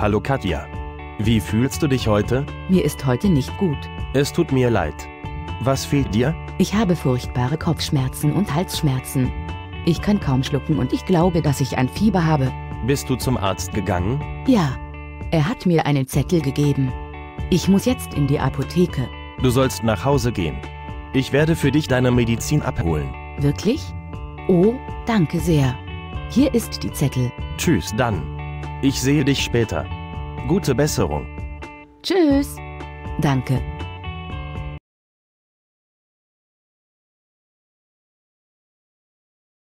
Hallo Katja. Wie fühlst du dich heute? Mir ist heute nicht gut. Es tut mir leid. Was fehlt dir? Ich habe furchtbare Kopfschmerzen und Halsschmerzen. Ich kann kaum schlucken und ich glaube, dass ich ein Fieber habe. Bist du zum Arzt gegangen? Ja, er hat mir einen Zettel gegeben. Ich muss jetzt in die Apotheke. Du sollst nach Hause gehen. Ich werde für dich deine Medizin abholen. Wirklich? Oh, danke sehr. Hier ist die Zettel. Tschüss dann. Ich sehe dich später. Gute Besserung. Tschüss. Danke.